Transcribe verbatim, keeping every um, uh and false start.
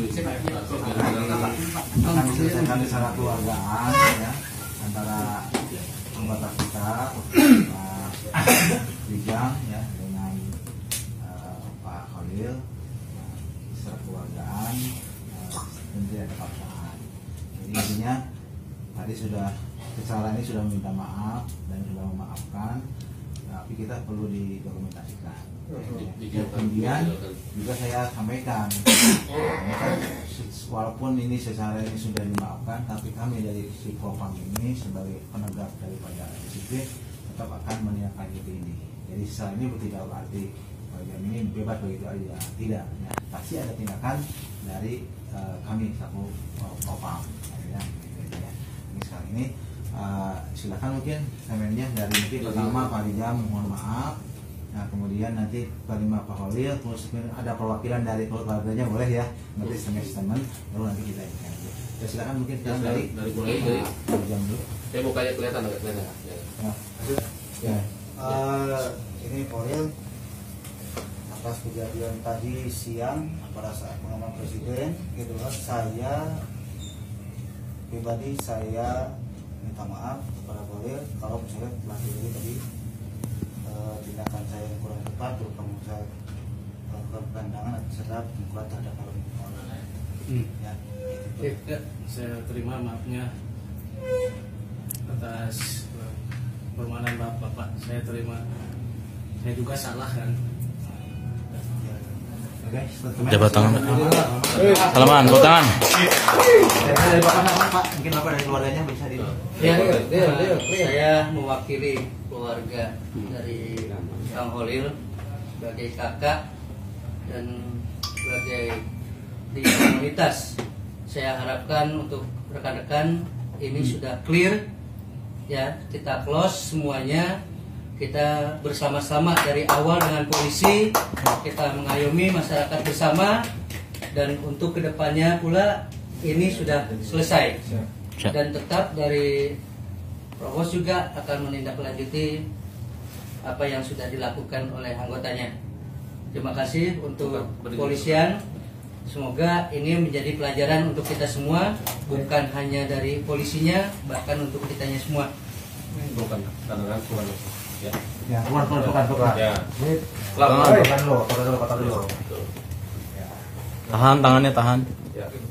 akan diselesaikan secara keluargaan ya antara anggota kita Pak Rijang ya dengan uh, Pak Khalil uh, secara keluargaan uh, dan tidak ada paksaan. Jadi intinya tadi sudah secara ini sudah meminta maaf dan sudah memaafkan, tapi kita perlu didokumentasikan. Ya, kemudian juga saya sampaikan, walaupun ini secara ini sudah dimaafkan, tapi kami dari si Propam ini sebagai penegak daripada disiplin tetap akan menindaklanjuti ini. Jadi secara ini tidak berarti bagian ini bebas begitu aja, tidak. Ya, pasti ada tindakan dari uh, kami selaku Propam. Ya, ya. Ini sekarang ini uh, silakan mungkin semennya dari mungkin pertama Pak Rijam mohon maaf. Nah kemudian nanti kelima Pak Khalil, terus ada perwakilan dari keluarganya boleh ya, nanti statement baru nanti kita ini. Ya silakan mungkin ya, dari dari mulai dari jam dulu. Saya mau kayak kelihatan nggak kelihatan? Ya. Ya. Ya. Uh, ini Khalil atas kejadian tadi siang pada saat pengumuman presiden, gitu kan, saya pribadi saya minta maaf kepada Khalil kalau misalnya telah terjadi tadi tindakan saya yang kurang tepat, terutama saya melakukan pandangan serta membuat terhadap orang. Hmm. Ya, gitu. Ya, saya terima maafnya atas permohonan bapak. Saya terima. Saya juga salah kan. Oke, jabat tangan. Salaman, bawa tangan. Dari bapak nama Pak, mungkin bapak dari keluarganya bisa di. Ya, saya mewakili keluarga dari Kang Khalil sebagai kakak dan sebagai di komunitas. Saya harapkan untuk rekan-rekan ini sudah clear ya, kita close semuanya. Kita bersama-sama dari awal dengan polisi, kita mengayomi masyarakat bersama, dan untuk kedepannya pula ini sudah selesai. Dan tetap dari Provos juga akan menindaklanjuti apa yang sudah dilakukan oleh anggotanya. Terima kasih untuk kepolisian. Semoga ini menjadi pelajaran untuk kita semua, bukan hanya dari polisinya, bahkan untuk kitanya semua. Bukan, karena bukan. Ya, ya, keluar, keluar, bukan, bukan. Ya. Selamat. Bukan dulu, kotor dulu, kotor dulu. Tahan tangannya, tahan. Ya.